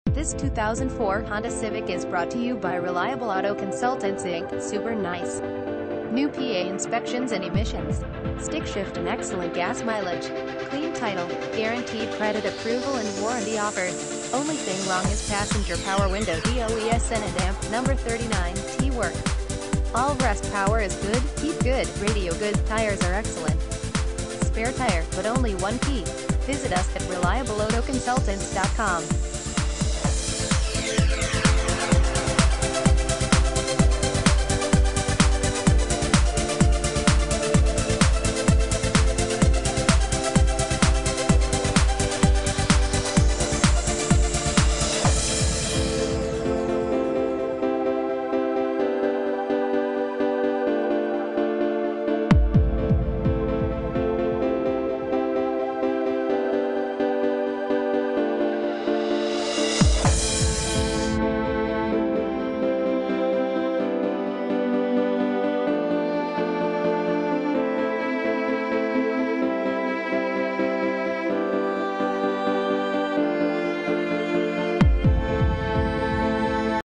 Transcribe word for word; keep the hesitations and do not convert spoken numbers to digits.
This two thousand four Honda Civic is brought to you by Reliable Auto Consultants Incorporated. Super nice. New P A inspections and emissions. Stick shift and excellent gas mileage. Clean title. Guaranteed credit approval and warranty offered. Only thing wrong is passenger power window D O E S N and amp. Number thirty-nine, T-Work. All rest power is good, keep good, radio good, tires are excellent. Spare tire, but only one key. Visit us at reliable auto consultants dot com.